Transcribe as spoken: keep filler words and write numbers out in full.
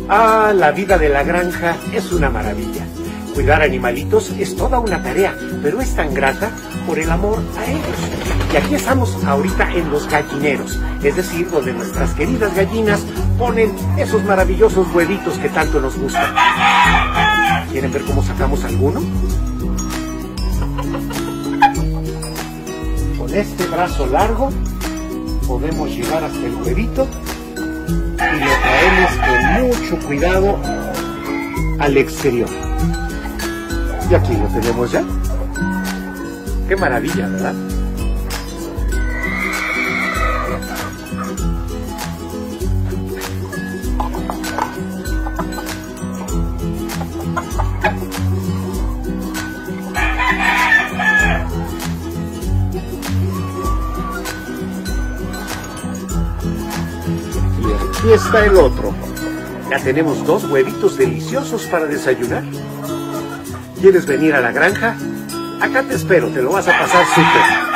Ah, la vida de la granja es una maravilla. Cuidar animalitos es toda una tarea, pero es tan grata por el amor a ellos. Y aquí estamos ahorita en los gallineros, es decir, donde nuestras queridas gallinas ponen esos maravillosos huevitos que tanto nos gustan. ¿Quieren ver cómo sacamos alguno? Con este brazo largo podemos llegar hasta el huevito y lo traemos con mucho cuidado al exterior. Y aquí lo tenemos ya. Qué maravilla, ¿verdad? Y aquí está el otro. Ya tenemos dos huevitos deliciosos para desayunar. ¿Quieres venir a la granja? Acá te espero, te lo vas a pasar súper.